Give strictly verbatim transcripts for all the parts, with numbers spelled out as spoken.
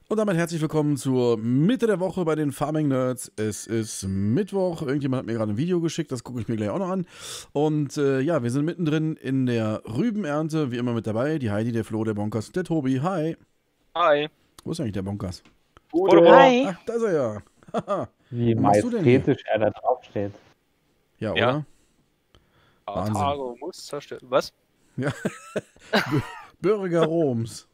Und damit herzlich willkommen zur Mitte der Woche bei den Farming Nerds. Es ist Mittwoch. Irgendjemand hat mir gerade ein Video geschickt, das gucke ich mir gleich auch noch an. Und äh, ja, wir sind mittendrin in der Rübenernte, wie immer mit dabei. Die Heidi, der Flo, der Bonkers, der Tobi. Hi. Hi. Wo ist eigentlich der Bonkers? Wunderbar. Hi. Ach, da ist er ja. Haha. Wie Was machst du denn hier? majestätisch er da drauf steht. Ja, Ja. oder? Wahnsinn. Karthago muss zerstören. Was? Ja. B- Bürger Roms.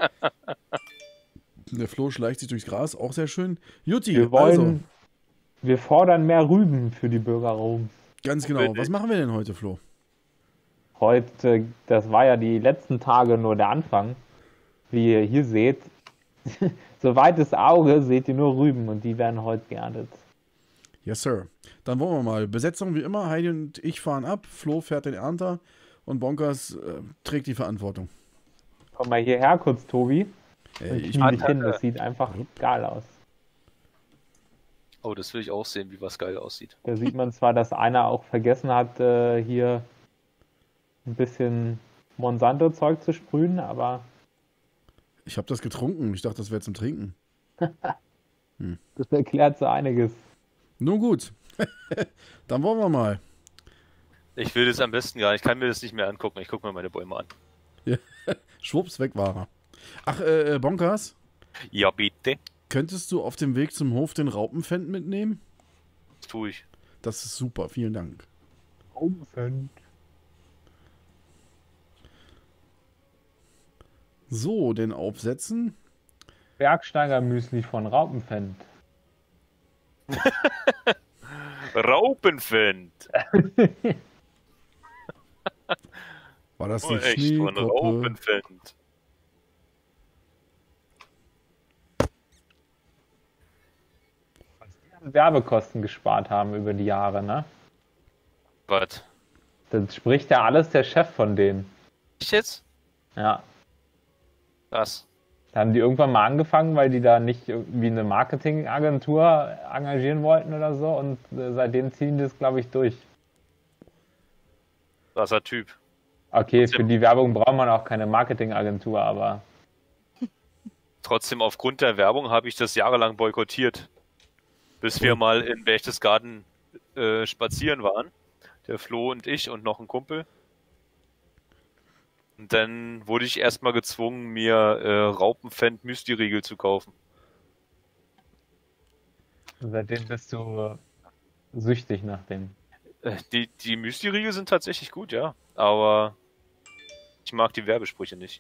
Der Flo schleicht sich durchs Gras, auch sehr schön. Jutti, Wir wollen, also, wir fordern mehr Rüben für die Bürger Roms. ganz genau. Was machen wir denn heute, Flo? Heute, das war ja die letzten Tage nur der Anfang. Wie ihr hier seht, soweit das Auge seht ihr nur Rüben und die werden heute geerntet. Yes, Sir. Dann wollen wir mal. Besetzung wie immer. Heidi und ich fahren ab. Flo fährt den Ernter. Und Bonkers äh, trägt die Verantwortung. Komm mal hierher kurz, Tobi. Ey, Und ich, knie dich hin, das sieht einfach geil aus. Oh, das will ich auch sehen, wie was geil aussieht. Da sieht man zwar, dass einer auch vergessen hat, äh, hier ein bisschen Monsanto-Zeug zu sprühen, aber ich habe das getrunken. Ich dachte, das wäre zum Trinken. das erklärt so einiges. Nun gut. Dann wollen wir mal. Ich will das am besten gar nicht. Ich kann mir das nicht mehr angucken. Ich gucke mir meine Bäume an. Schwupps, weg war er. Ach, äh, Bonkers, Ja, bitte. könntest du auf dem Weg zum Hof den Raupenfend mitnehmen? Das tue ich. Das ist super. Vielen Dank. Umfend. So, den aufsetzen. Bergsteiger-Müsli von Raupenfend. Raupenfend. War das Oh, nicht echt von Schneekoppe? Raupenfend. Werbekosten gespart haben über die Jahre, ne? Was? Das spricht ja alles der Chef von denen. Ich jetzt? Ja. Was? Da haben die irgendwann mal angefangen, weil die da nicht irgendwie eine Marketingagentur engagieren wollten oder so und äh, seitdem ziehen die das, glaube ich, durch. Krasser Typ. Okay, für die Werbung braucht man auch keine Marketingagentur, aber Trotzdem, aufgrund der Werbung habe ich das jahrelang boykottiert. Bis wir mal in Berchtesgaden äh, spazieren waren. Der Flo und ich und noch ein Kumpel. Und dann wurde ich erstmal gezwungen, mir äh, Raupenfend Müsli-Riegel zu kaufen. seitdem bist du äh, süchtig nach dem. Äh, die die Müsli-Riegel sind tatsächlich gut, ja. Aber ich mag die Werbesprüche nicht.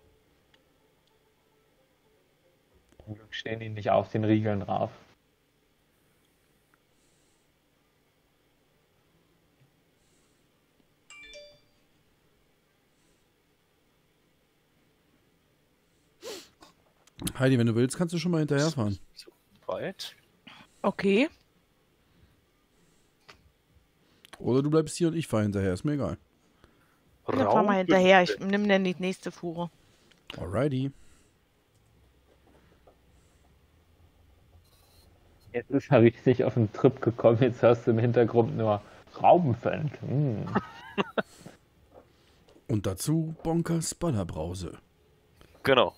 Zum Glück stehen die nicht auf den Riegeln drauf. Heidi, wenn du willst, kannst du schon mal hinterherfahren. So weit. Okay. Oder du bleibst hier und ich fahre hinterher. Ist mir egal. Dann fahr mal hinterher. Ich nehme dann die nächste Fuhre. Alrighty. Jetzt ist er richtig auf den Trip gekommen. Jetzt hörst du im Hintergrund nur Raupenfend. Mm. Und dazu Bonkers Ballerbrause. Genau.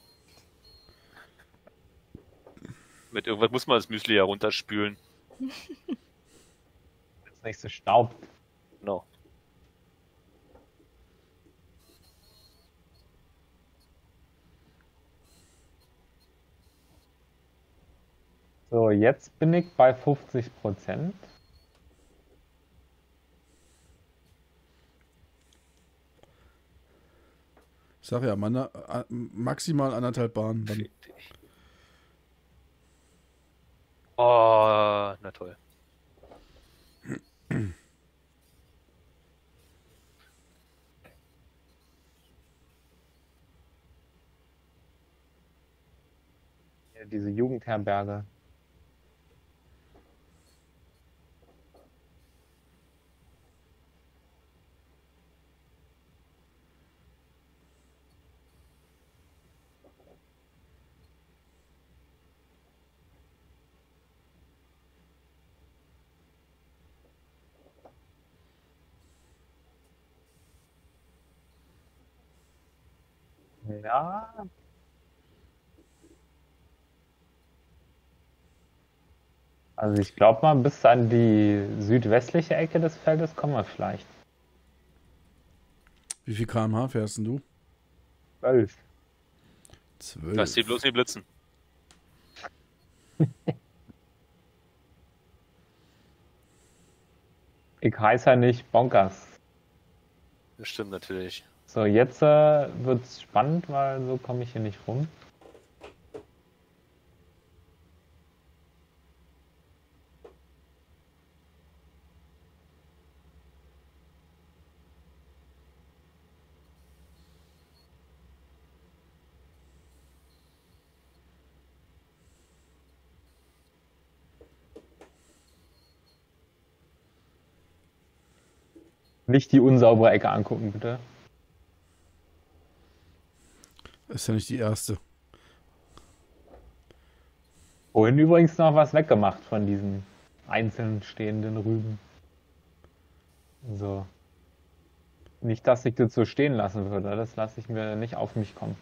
Mit irgendwas muss man das Müsli ja runterspülen. Jetzt nicht so staubt. Genau. So, jetzt bin ich bei fünfzig Prozent. Ich sag ja, man, äh, maximal anderthalb Bahnen. Dann Fick dich. Oh, na toll. Ja, diese Jugendherberge. Ja, Also ich glaube mal, bis an die südwestliche Ecke des Feldes kommen wir vielleicht. Wie viel Kilometer pro Stunde fährst denn du? Zwölf. Zwölf. Lass die bloß nicht blitzen. Ich heiße ja nicht Bonkers. Das stimmt natürlich. So, jetzt äh, wird's spannend, weil so komme ich hier nicht rum. Nicht die unsaubere Ecke angucken, bitte. Ist ja nicht die erste. Vorhin übrigens noch was weggemacht von diesen einzeln stehenden Rüben. So. Nicht, dass ich das so stehen lassen würde. Das lasse ich mir nicht auf mich kommen.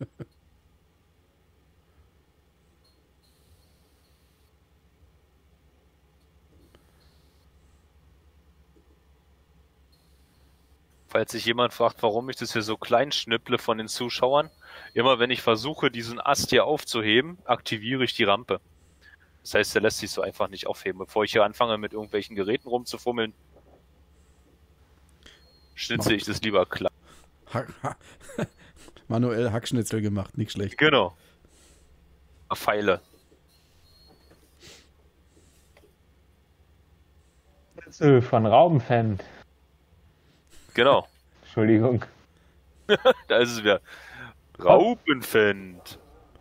Falls sich jemand fragt, warum ich das hier so klein schnipple von den Zuschauern, immer wenn ich versuche, diesen Ast hier aufzuheben, aktiviere ich die Rampe. Das heißt, der lässt sich so einfach nicht aufheben. Bevor ich hier anfange, mit irgendwelchen Geräten rumzufummeln, schnitze ich das lieber klein. Hack, ha Manuell Hackschnitzel gemacht, nicht schlecht. Genau. Pfeile. Von Raubenfan. Genau. Entschuldigung. Da ist es wieder. Raubenfend.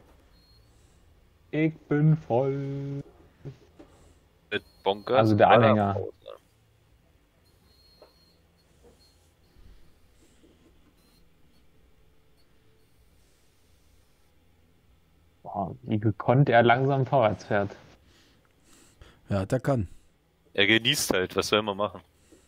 Ich bin voll. Mit Bonkers. Also der Anhänger. Boah, wie gekonnt er langsam vorwärts fährt. Ja, der kann. Er genießt halt, was soll man machen?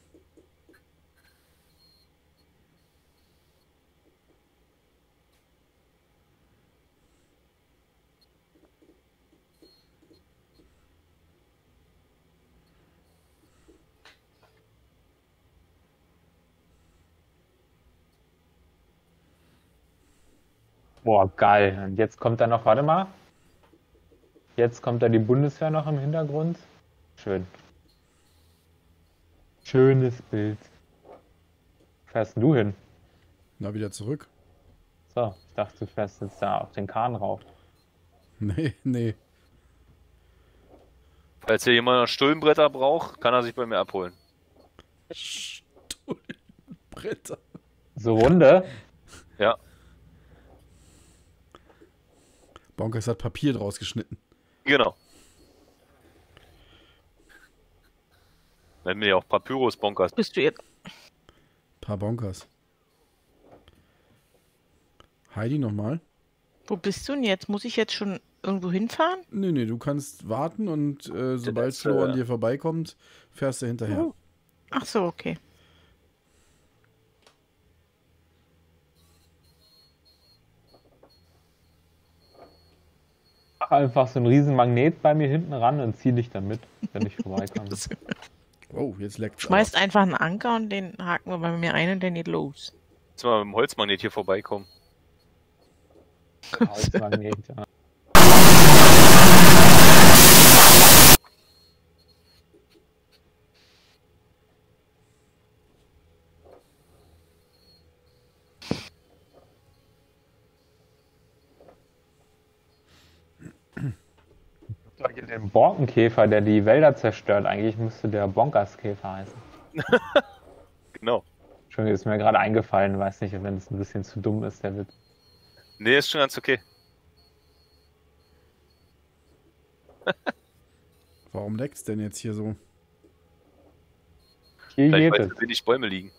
Boah, geil. Und jetzt kommt da noch, warte mal. Jetzt kommt da die Bundeswehr noch im Hintergrund. Schön. Schönes Bild. Wo fährst denn du hin? Na, wieder zurück? So, ich dachte, du fährst jetzt da auf den Kahn rauf. Nee, nee. Falls hier jemand noch Stullenbretter braucht, kann er sich bei mir abholen. Stullenbretter. So Runde? Ja. Bonkers hat Papier draus geschnitten. Genau. Nennen wir ja auch Papyrus-Bonkers. Bist du jetzt? Paar Bonkers. Heidi nochmal? Wo bist du denn jetzt? Muss ich jetzt schon irgendwo hinfahren? Nee, nee, du kannst warten und äh, sobald Das, Flo äh, an dir vorbeikommt, fährst du hinterher. Oh. Ach so, okay. Mach einfach so einen riesen Magnet bei mir hinten ran und zieh dich dann mit, wenn ich vorbeikomme. Oh, jetzt leckt's. Schmeißt einfach einen Anker und den haken wir bei mir ein und der geht los. Jetzt mal mit dem Holzmagnet hier vorbeikommen. Holzmagnet, ja. Den Borkenkäfer, der die Wälder zerstört, eigentlich müsste der Bonkerskäfer heißen. Genau. Entschuldigung, ist mir gerade eingefallen, weiß nicht, wenn es ein bisschen zu dumm ist, der Witz. Nee, ist schon ganz okay. Warum leckt's denn jetzt hier so? Hier Vielleicht geht weil es. zu wenig Bäume liegen.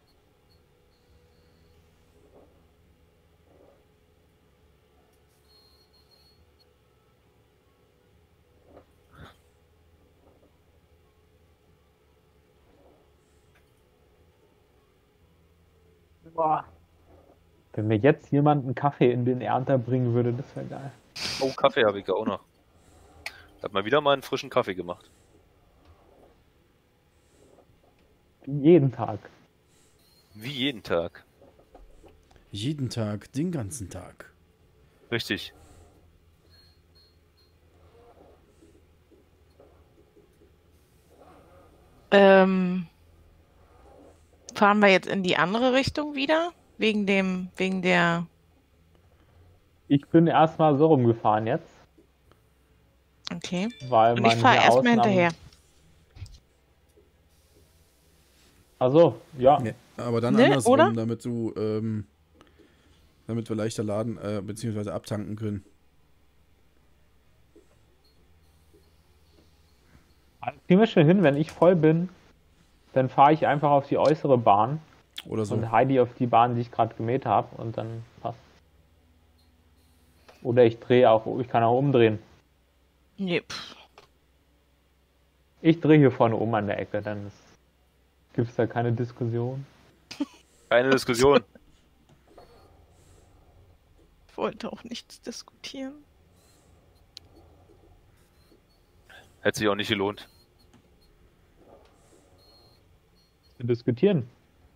Boah. Wenn mir jetzt jemand einen Kaffee in den Ernter bringen würde, das wäre geil. Oh, Kaffee habe ich ja auch noch. Hab mal wieder mal einen frischen Kaffee gemacht. Jeden Tag. Wie jeden Tag. Jeden Tag, den ganzen Tag. Richtig. Ähm, fahren wir jetzt in die andere Richtung wieder? Wegen dem, wegen der. Ich bin erstmal so rumgefahren jetzt. Okay. Weil Und man ich fahre hier erstmal außen am- hinterher. Ach so, ja. Nee, aber dann Ne, andersrum, oder? damit du, ähm, damit wir leichter laden, äh, beziehungsweise abtanken können. Kriegen wir schon hin, wenn ich voll bin, dann fahre ich einfach auf die äußere Bahn Oder so. und Heidi auf die Bahn, die ich gerade gemäht habe, und dann passt. Oder ich drehe auch, ich kann auch umdrehen. Nee, pff. Ich drehe hier vorne um an der Ecke, dann gibt es da keine Diskussion. Keine Diskussion. Ich wollte auch nichts diskutieren. Hätte sich auch nicht gelohnt. Wir diskutieren.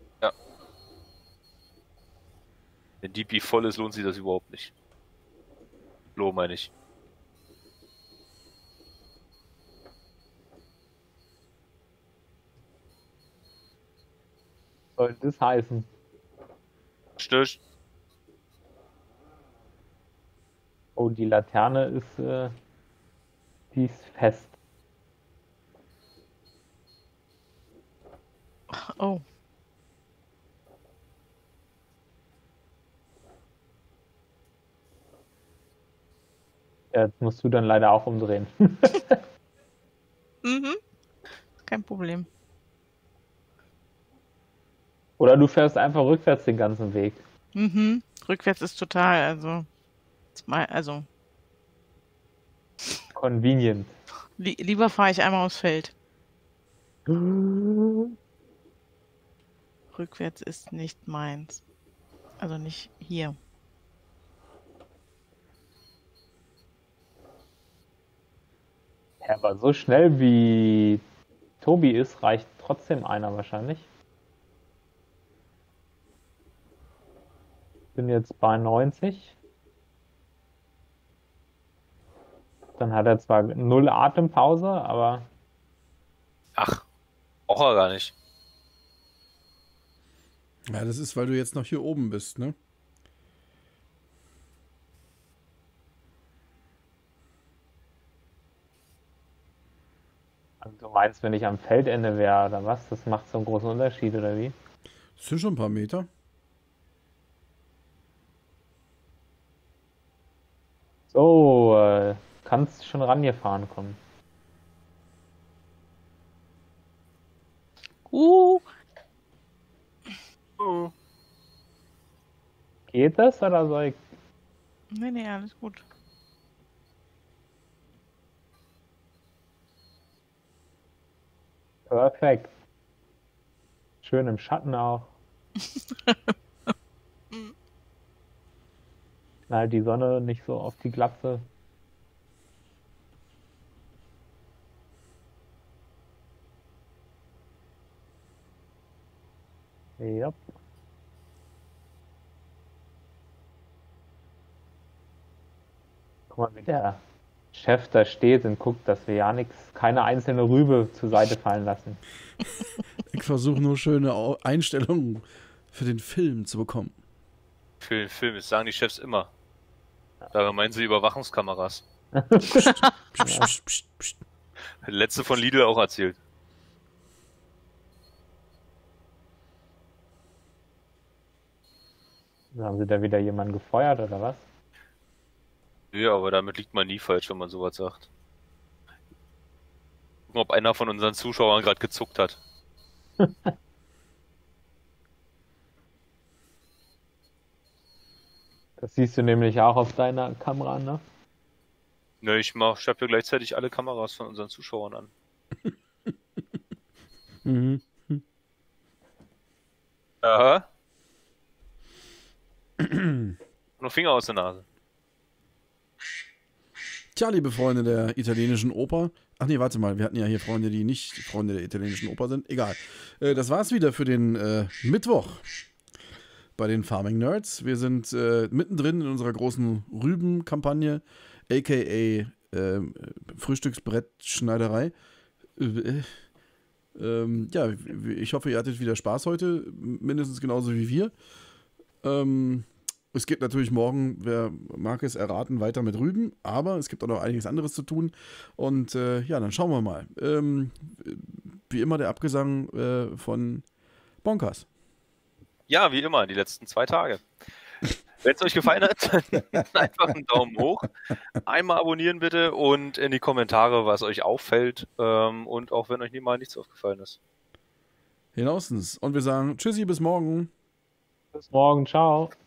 Wenn D P voll ist, lohnt sich das überhaupt nicht. Flo meine ich. Soll das heißen? Stöß. Oh, die Laterne ist, äh, die ist fest. Oh. Ja, jetzt musst du dann leider auch umdrehen. Mhm. Kein Problem. Oder du fährst einfach rückwärts den ganzen Weg. Mhm. Rückwärts ist total, also. zwei- Also. Convenient. Li lieber fahre ich einmal aufs Feld. Rückwärts ist nicht meins. Also nicht hier. Ja, aber so schnell wie Tobi ist, reicht trotzdem einer wahrscheinlich. Bin jetzt bei neunzig. Dann hat er zwar null Atempause, aber Ach, braucht er gar nicht. Ja, das ist, weil du jetzt noch hier oben bist, ne? also du meinst, wenn ich am Feldende wäre oder was? Das macht so einen großen Unterschied oder wie? Das sind schon ein paar Meter. So, äh, kannst schon rangefahren kommen. Uh, Oh. Geht das oder soll ich? nee, nee, alles gut. Perfekt. Schön im Schatten auch. Knallt die Sonne nicht so auf die Glatze. Ja. Guck mal, wie der Chef da steht und guckt, dass wir ja nichts, keine einzelne Rübe zur Seite fallen lassen. Ich versuche nur schöne Au- Einstellungen für den Film zu bekommen. Für den Film, das sagen die Chefs immer. Da meinen sie Überwachungskameras. Psst, psst, psst, psst. Letzte von Lidl auch erzählt. Haben sie da wieder jemanden gefeuert oder was? Ja, aber damit liegt man nie falsch, wenn man sowas sagt. Gucken, ob einer von unseren Zuschauern gerade gezuckt hat. Das siehst du nämlich auch auf deiner Kamera, ne? Ne, ich mach, ich hab ja gleichzeitig alle Kameras von unseren Zuschauern an. Mhm. Aha. Nur Finger aus der Nase. Tja, liebe Freunde der italienischen Oper. Ach nee, warte mal, wir hatten ja hier Freunde, die nicht Freunde der italienischen Oper sind. Egal. Äh, das war's wieder für den äh, Mittwoch bei den Farming Nerds. Wir sind äh, mittendrin in unserer großen Rüben-Kampagne, aka äh, Frühstücksbrettschneiderei. Äh, ähm, ja, ich hoffe, ihr hattet wieder Spaß heute, mindestens genauso wie wir. Ähm, es geht natürlich morgen, wer mag es erraten, weiter mit Rüben, aber es gibt auch noch einiges anderes zu tun. Und äh, ja, dann schauen wir mal. Ähm, wie immer der Abgesang äh, von Bonkers. Ja, wie immer, die letzten zwei Tage. Wenn es euch gefallen hat, dann einfach einen Daumen hoch. Einmal abonnieren bitte und in die Kommentare, was euch auffällt. Ähm, und auch wenn euch nie mal nichts aufgefallen ist. Hinausens. Und wir sagen Tschüssi, bis morgen. Bis morgen, ciao.